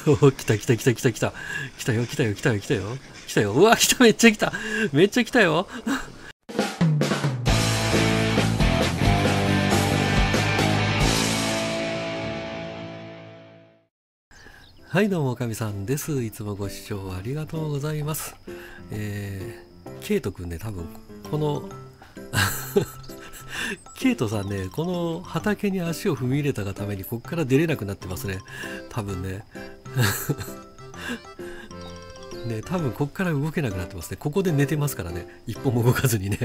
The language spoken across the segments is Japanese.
お、来た来た来た来た来た。来たよ来たよ来たよ来たよ。来たよ。うわ、来た、めっちゃ来た。めっちゃ来たよ。はい、どうも、おかみさんです。いつもご視聴ありがとうございます。ケイトくんね、多分、この、ケイトさんね、この畑に足を踏み入れたがために、ここから出れなくなってますね。多分ね。ね、多分ここから動けなくなってますね。ここで寝てますからね。一歩も動かずにね。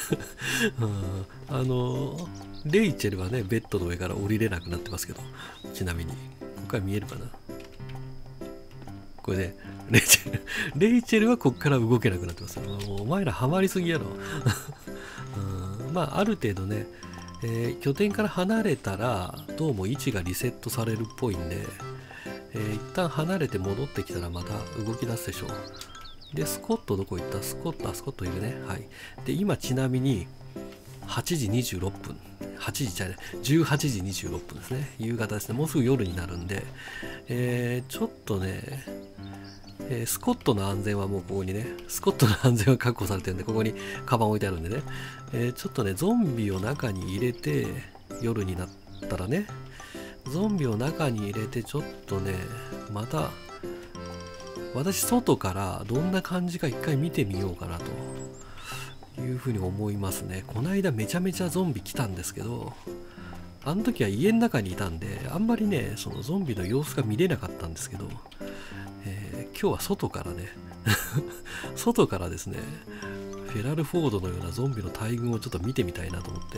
レイチェルはね、ベッドの上から降りれなくなってますけど、ちなみに、ここから見えるかな。これね、レイチェルはここから動けなくなってます。もうお前らハマりすぎやろ。まあ、ある程度ね、拠点から離れたら、どうも位置がリセットされるっぽいんで、一旦離れて戻ってきたらまた動き出すでしょう。で、スコットどこ行った？スコットいるね。はい。で、今ちなみに、8時26分。8時じゃない、18時26分ですね。夕方ですね。もうすぐ夜になるんで、ちょっとね、スコットの安全はもうここにね、スコットの安全は確保されてるんで、ここにカバン置いてあるんでね、ちょっとね、ゾンビを中に入れて、夜になったらね、ゾンビを中に入れて、ちょっとね、また、私、外からどんな感じか一回見てみようかなというふうに思いますね。この間めちゃめちゃゾンビ来たんですけど、あの時は家の中にいたんで、あんまりね、そのゾンビの様子が見れなかったんですけど、今日は外からね、外からですね、フェラルフォードのようなゾンビの大群をちょっと見てみたいなと思って、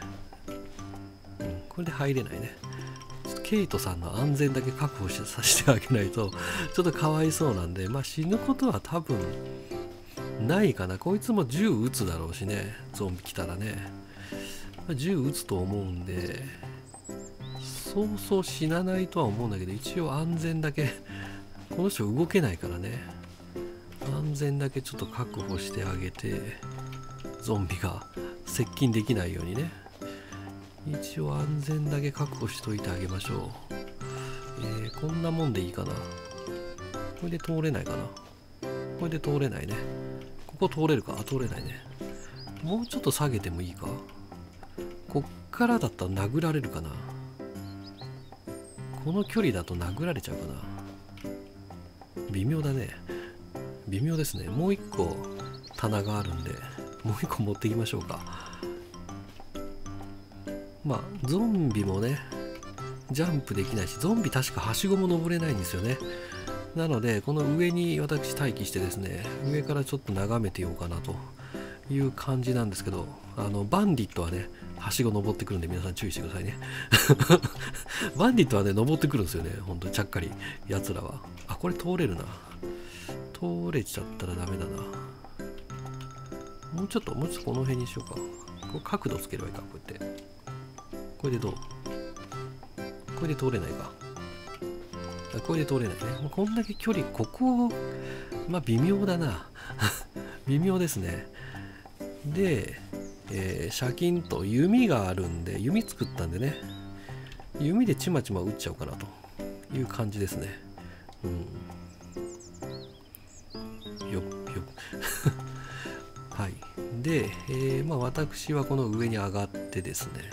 これで入れないね。ちょっとケイトさんの安全だけ確保させてあげないと、ちょっとかわいそうなんで、まあ死ぬことは多分ないかな。こいつも銃撃つだろうしね、ゾンビ来たらね。銃撃つと思うんで、そうそう死なないとは思うんだけど、一応安全だけ、この人動けないからね、安全だけちょっと確保してあげて、ゾンビが接近できないようにね、一応安全だけ確保しといてあげましょう。こんなもんでいいかな。これで通れないかな。これで通れないね。ここ通れるか？通れないね。もうちょっと下げてもいいか？こっからだったら殴られるかな。この距離だと殴られちゃうかな。微妙だね。微妙ですね。もう一個棚があるんで、もう一個持っていきましょうか。まあ、ゾンビもね、ジャンプできないし、ゾンビ確かはしごも登れないんですよね。なので、この上に私待機してですね、上からちょっと眺めてようかなという感じなんですけど、バンディットはね、はしご登ってくるんで皆さん注意してくださいね。バンディットはね、登ってくるんですよね。ほんとちゃっかり、奴らは。あ、これ通れるな。通れちゃったらダメだな。もうちょっとこの辺にしようか。これ角度つければいいか、こうやって。これでどう？これで通れないか。これで通れないね。もうこんだけ距離、ここ、まあ微妙だな。微妙ですね。で、シャキンと弓があるんで、弓作ったんでね、弓でちまちま撃っちゃおうかなという感じですね。よっよっ。はい。で、まあ私はこの上に上がってですね、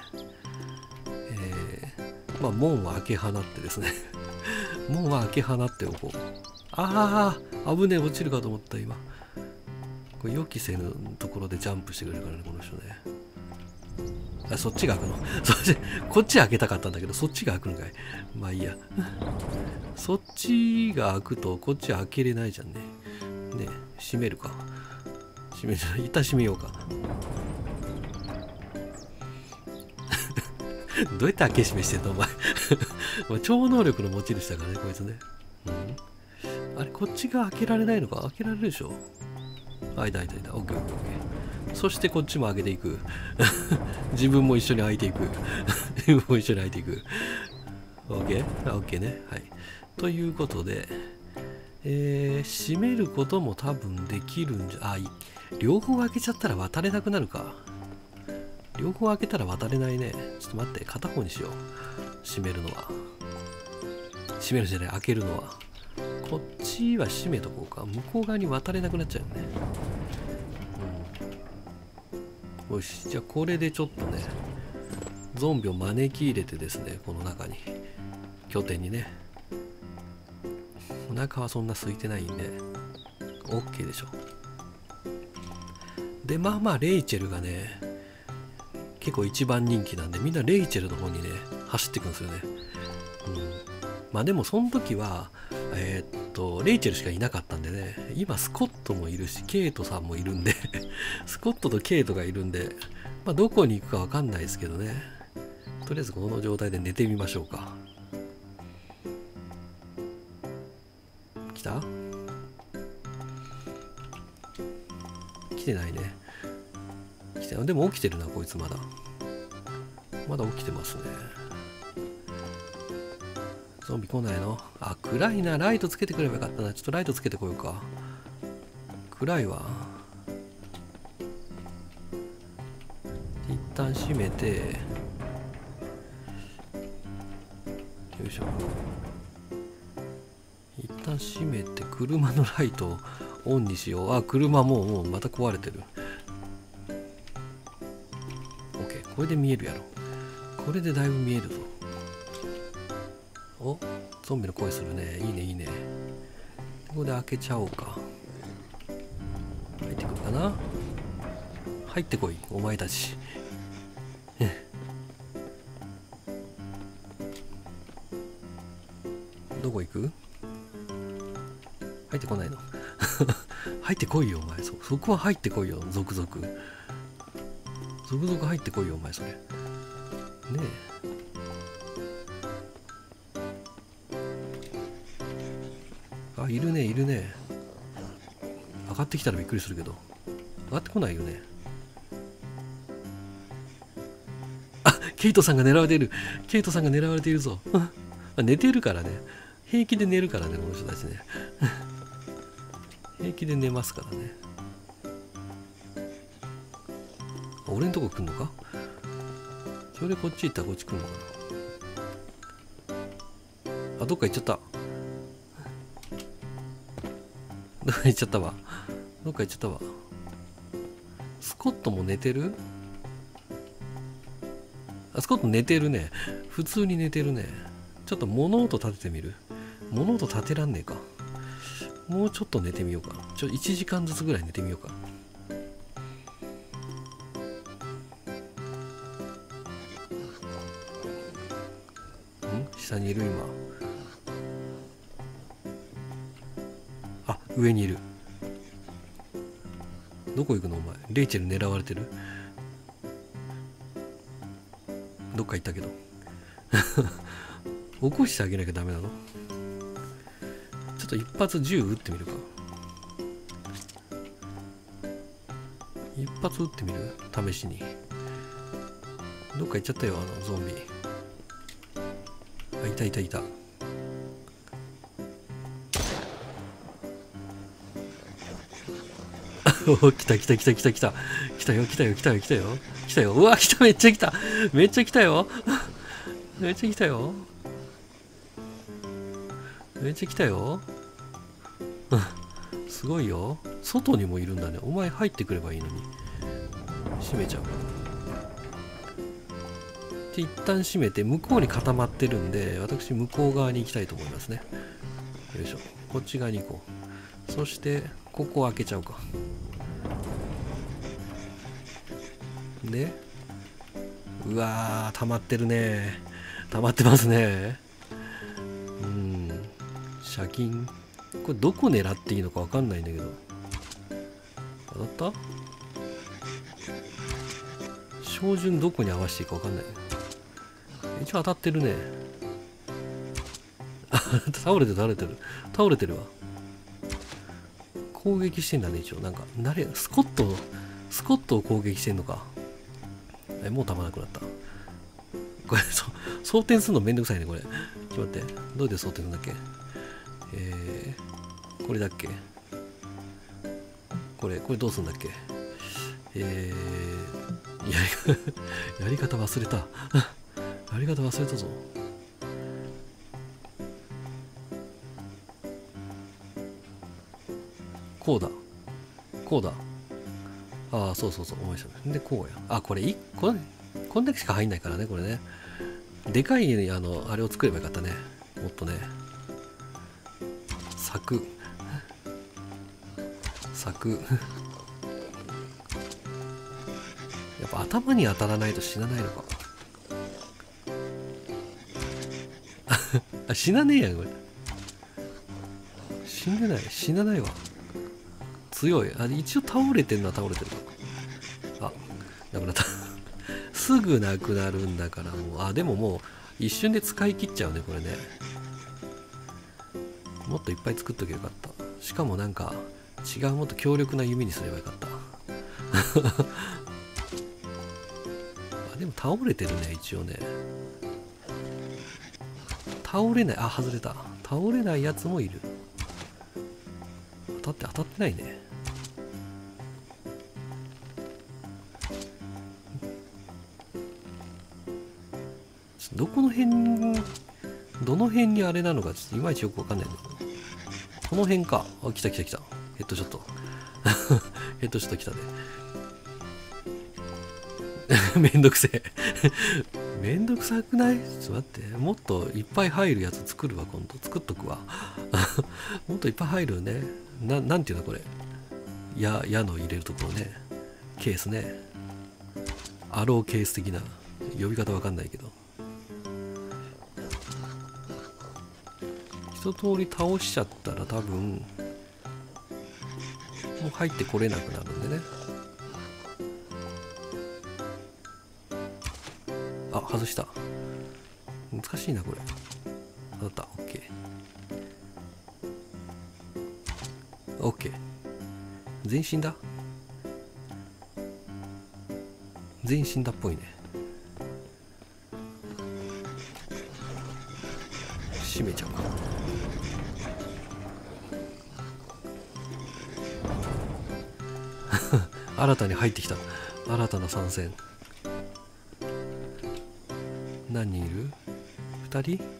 まあ門は開け放ってですね、門は開け放っておこう。ああ、危ねえ、落ちるかと思った今。これ予期せぬところでジャンプしてくれるからね、この人ね。あ、そっちが開くの。こっち開けたかったんだけど、そっちが開くのかい。まあいいや。そっちが開くと、こっち開けれないじゃんね。ね、閉めるか。一旦閉めようか。どうやって開け閉めしてんのお前。超能力の持ち主だからね、こいつね。あれ、こっちが開けられないのか？開けられるでしょ？あ、いた。オッケーオッケーオッケー。そしてこっちも開けていく。自分も一緒に開いていく。自分も一緒に開いていく。オッケー？オッケーね。はい。ということで、閉めることも多分できるんじゃ、両方開けちゃったら渡れなくなるか。両方開けたら渡れないね。ちょっと待って、片方にしよう。閉めるのは。 閉めるじゃない、開けるのは。こっちは閉めとこうか。向こう側に渡れなくなっちゃうよね。よし、じゃあこれでちょっとね、ゾンビを招き入れてですね、この中に、拠点にね。お腹はそんな空いてないんで、OK でしょ。で、まあまあ、レイチェルがね、結構一番人気なんで、みんなレイチェルの方にね、走っていくんですよね。まあでも、その時は、レイチェルしかいなかったんでね、今スコットもいるし、ケイトさんもいるんで、スコットとケイトがいるんで、まあどこに行くかわかんないですけどね。とりあえずこの状態で寝てみましょうか。来た？来てないね。来て、でも起きてるな、こいつまだ。まだ起きてますね。ゾンビ来ないの？あ、暗いな。ライトつけてくればよかったな。ちょっとライトつけてこようか。暗いわ。一旦閉めて、よいしょ。一旦閉めて、車のライトをオンにしよう。あ、車もうまた壊れてる。OK。これで見えるやろ。これでだいぶ見えるぞ。お、ゾンビの声するね。いいね、いいね。ここで開けちゃおうか。入ってくるかな？入ってこい、お前たち。どこ行く？入ってこないの？入ってこいよ、お前。そこは入ってこいよ、続々。続々入ってこいよ、お前、それ。ねえ。あ、いるね、いるね。上がってきたらびっくりするけど。上がってこないよね。あ、ケイトさんが狙われている。ケイトさんが狙われているぞ。寝てるからね。平気で寝るからね、この人たちね。平気で寝ますからね。俺んとこ来んのか？それでこっち行ったらこっち来んのかな？あ、どっか行っちゃった。どっか行っちゃったわ。どっか行っちゃったわ。スコットも寝てる？あ、スコット寝てるね。普通に寝てるね。ちょっと物音立ててみる。物音立てらんねえか。もうちょっと寝てみようか。1時間ずつぐらい寝てみようか。下にいる今。あ、上にいる。どこ行くのお前。レイチェル狙われてる。どっか行ったけど。起こしてあげなきゃダメなの？ちょっと一発銃撃ってみるか。一発撃ってみる？試しに。どっか行っちゃったよ、ゾンビ。あ、いたいたいた。お、来た来た来た来た来た。来たよ来たよ来たよ来たよ。来たよ。うわ、来た、めっちゃ来た。めっちゃ来たよ。めっちゃ来たよ。めっちゃ来たよ。すごいよ。外にもいるんだね。お前入ってくればいいのに。閉めちゃう。で、一旦閉めて、向こうに固まってるんで、私、向こう側に行きたいと思いますね。よいしょ。こっち側に行こう。そして、ここを開けちゃうか。で、うわー、溜まってるね。溜まってますね。借金。これどこ狙っていいのかわかんないんだけど。当たった？照準どこに合わせていいかわかんない。一応当たってるね。倒れてる倒れてる。倒れてるわ。攻撃してんだね、一応。なんか、スコットを攻撃してんのか。もうたまらなくなった。これ、装填するのめんどくさいね、これ。ちょっと待って。どうやって装填するんだっけ？これだっけ？これどうするんだっけ？やり方忘れた。やり方忘れたぞ。 こうだ。こうだ。ああ、そうそうそう、思いましたね。で、こうや。あ、これ1個、こんだけしか入んないからね、これね。でかい、あれを作ればよかったね。もっとね。柵。柵。やっぱ頭に当たらないと死なないのか。あ、死なねえやん、これ。死んでない。死なないわ。強い。あ、一応倒れてるのは倒れてる。あ、なくなった。すぐなくなるんだからもう。あ、でももう一瞬で使い切っちゃうね、これね。もっといっぱい作っとけばよかった。しかもなんか違うもっと強力な弓にすればよかった。あ、でも倒れてるね、一応ね。倒れない。あ、外れた。倒れないやつもいる。当たってないね。どこの辺に、どの辺にあれなのかちょっといまいちよくわかんないの。この辺か。あ、来た来た来た。ヘッドショット。ヘッドショット来たね。めんどくせえ。めんどくさくない？ちょっと待って。もっといっぱい入るやつ作るわ、今度。作っとくわ。もっといっぱい入るね。なんていうのこれ。矢の入れるところね。ケースね。アローケース的な。呼び方わかんないけど。一通り倒しちゃったら多分、もう入ってこれなくなるんでね。あ、外した。難しいな、これ。当たった。OK。OK。全身だ。全身だっぽいね。閉めちゃうか。新たに入ってきた。新たな参戦。何人いる？ 2 人？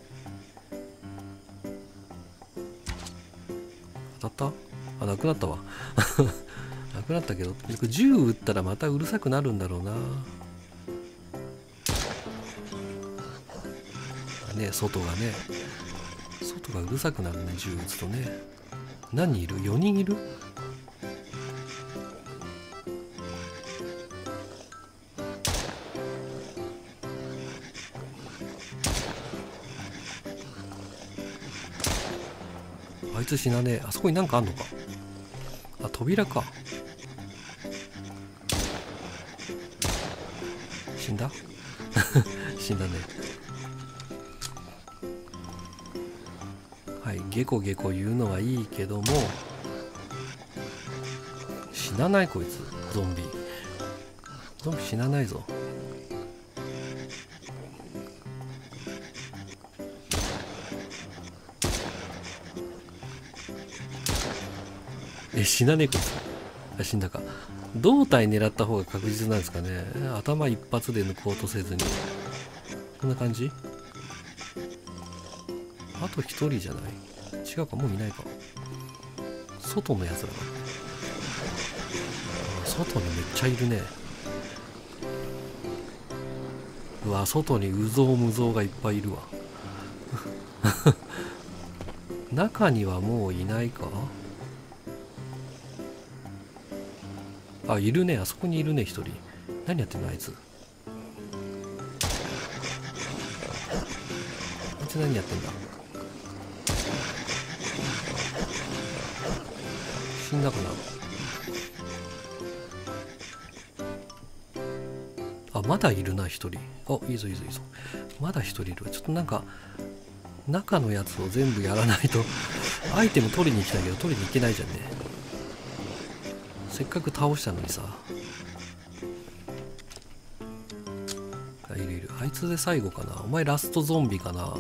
当たった？あ、なくなったわ。なくなったけど、銃撃ったらまたうるさくなるんだろうな。ね、外がね。外がうるさくなるね、銃撃つとね。何人いる？ 4 人いる？あいつ死なねえ。あそこになんかあんのか。あ、扉か。死んだ？死んだね。はい、ゲコゲコ言うのはいいけども、死なないこいつ。ゾンビ。ゾンビ死なないぞ。死なねえこいつ。あ、死んだか。胴体狙った方が確実なんですかね。頭一発で抜こうとせずに。こんな感じ？あと一人じゃない？違うか、もういないか。外のやつらが。外にめっちゃいるね。うわ、外にうぞうむぞうがいっぱいいるわ。中にはもういないか？あ、いるね。あそこにいるね、一人。何やってんの、あいつ。あいつ何やってんだ。死んだかな。あ、まだいるな、一人。あ、いいぞいいぞいいぞ。まだ一人いるわ。ちょっとなんか、中のやつを全部やらないと、アイテム取りに行きたいけど、取りに行けないじゃんね。せっかく倒したのにさ。あ、いるいる。あいつで最後かな。お前ラストゾンビかな。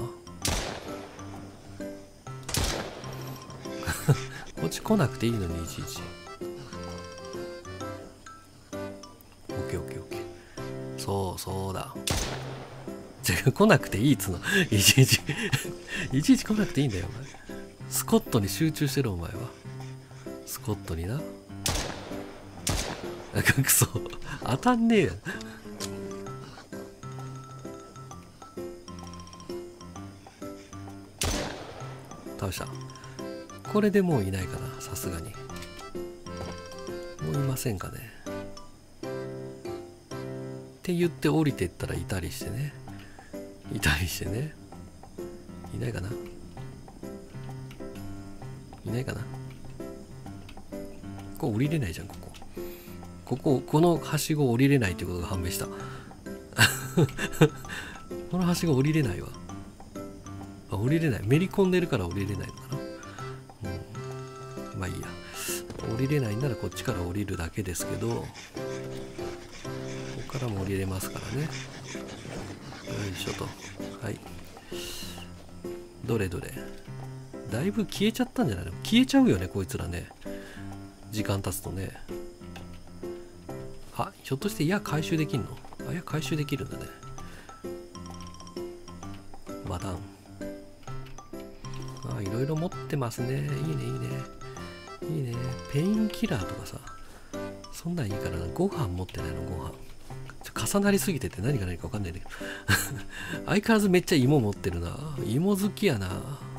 こっち来なくていいのに、いちいち。オッケーオッケーオッケー。そうだ。来なくていいっつうの。いちいちいちいち来なくていいんだよ、お前。スコットに集中してる、お前は。 スコットにな。くそ当たんねえや。倒した。これでもういないかな、さすがに。もういませんかね。って言って降りてったらいたりしてね。いたりしてね。いないかな。いないかな。ここ降りれないじゃん、ここ。このはしご降りれないっていうことが判明した。このはしご降りれないわ。あ、降りれない。めり込んでるから降りれないのかな。まあいいや。降りれないならこっちから降りるだけですけど、ここからも降りれますからね。よいしょと。はい。どれどれ。だいぶ消えちゃったんじゃないの？消えちゃうよね、こいつらね。時間経つとね。あ、ひょっとして矢回収できんの？あ、矢回収できるんだね。和談。あ、いろいろ持ってますね。いいね、いいね。いいね。ペインキラーとかさ。そんなんいいからな。ご飯持ってないの、ご飯。重なりすぎてて何が何か分かんないんだけど。相変わらずめっちゃ芋持ってるな。芋好きやな。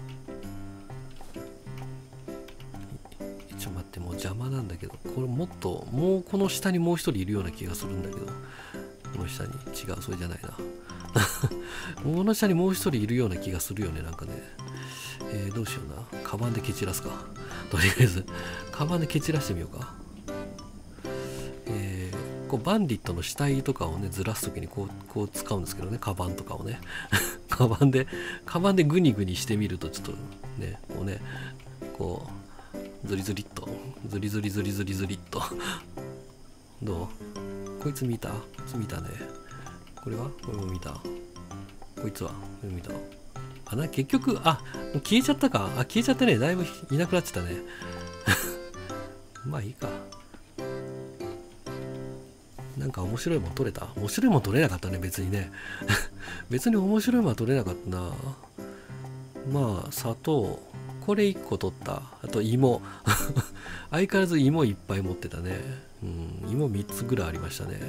ちょっと待って、もう邪魔なんだけど。これもっと、もうこの下にもう一人いるような気がするんだけど。この下に。違う、それじゃないな。この下にもう一人いるような気がするよね、なんかね。どうしような。カバンで蹴散らすか。とりあえず、カバンで蹴散らしてみようか。こうバンディットの死体とかをね、ずらすときにこう使うんですけどね、カバンとかをね。カバンでグニグニしてみると、ちょっとね、こうね、こう、ズリズリっと、ズリズリズリズリズリっと。どう？こいつ見た？こいつ見たね。これは？これも見た。こいつは？これ見た。あ、結局、あ、もう消えちゃったか。あ、消えちゃったね。だいぶいなくなっちゃったね。まあいいか。なんか面白いもん取れた？面白いもん取れなかったね、別にね。別に面白いもんは取れなかったな。まあ、砂糖。これ1個取った。あと芋。相変わらず芋いっぱい持ってたね。芋3つぐらいありましたね。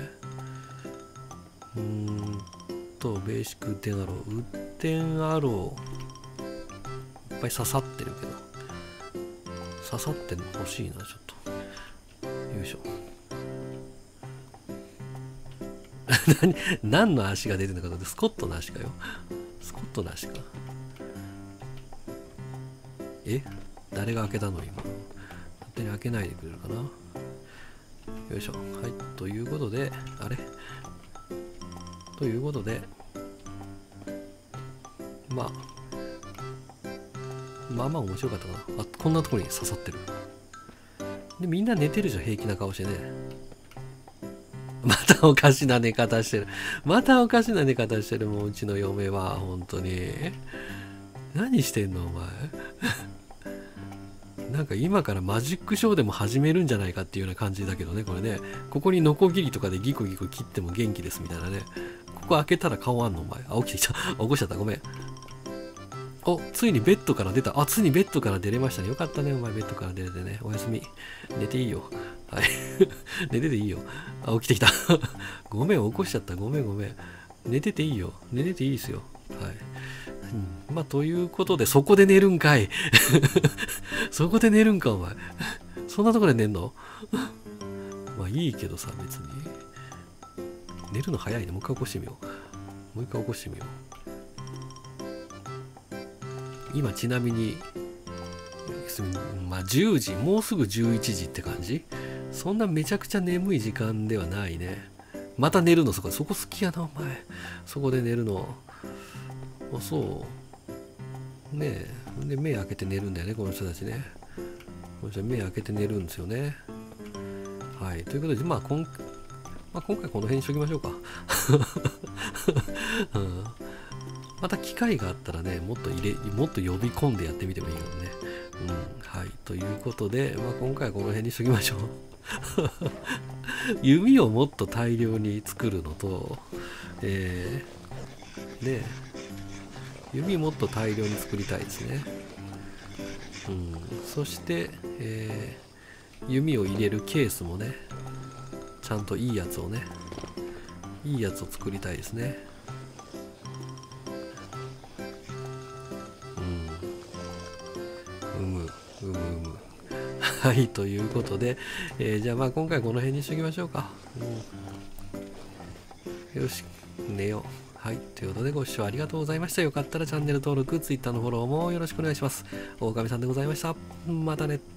ベーシックウッデンアロー。ウッデンアロー。いっぱい刺さってるけど。刺さってんの欲しいな、ちょっと。よいしょ。何の足が出てるのかと、スコットの足かよ。スコットの足か。誰が開けたの今。勝手に開けないでくれるかな。よいしょ。はい。ということで、あれということで、まあ面白かったかな。あ、こんなところに刺さってる。で、みんな寝てるじゃん、平気な顔してね。またおかしな寝方してる。またおかしな寝方してる。もううちの嫁は、本当に。何してんの、お前。なんか今からマジックショーでも始めるんじゃないかっていうような感じだけどね、これね。ここにノコギリとかでギコギコ切っても元気ですみたいなね。ここ開けたら顔あんの、お前。あ、起きてきた。起こしちゃった。ごめん。お、ついにベッドから出た。あ、ついにベッドから出れましたね。よかったね、お前。ベッドから出れてね。おやすみ。寝ていいよ。はい。寝てていいよ。あ、起きてきた。ごめん、起こしちゃった。ごめん。寝てていいよ。寝てていいですよ。はい。まあ、ということで、そこで寝るんかい。そこで寝るんか、お前。そんなところで寝んの？まあ、いいけどさ、別に。寝るの早いね。もう一回起こしてみよう。今、ちなみに、まあ、10時、もうすぐ11時って感じ？そんなめちゃくちゃ眠い時間ではないね。また寝るの、そこ好きやな、お前。そこで寝るの。あ、そうねえ。で、目開けて寝るんだよね、この人たちね。この人は目開けて寝るんですよね。はい。ということで、今回この辺にしときましょうか。また機会があったらね、もっと呼び込んでやってみてもいいけどね。はい。ということで、今回はこの辺にしときましょう。弓をもっと大量に作るのと、弓もっと大量に作りたいですね。そして、 弓を入れるケースもね、ちゃんといいやつをね、いいやつを作りたいですね。はい、ということで、じゃあまあ今回この辺にしときましょうか。よし、寝よう。はい、ということでご視聴ありがとうございました。よかったらチャンネル登録、Twitter のフォローもよろしくお願いします。狼さんでございました。またね。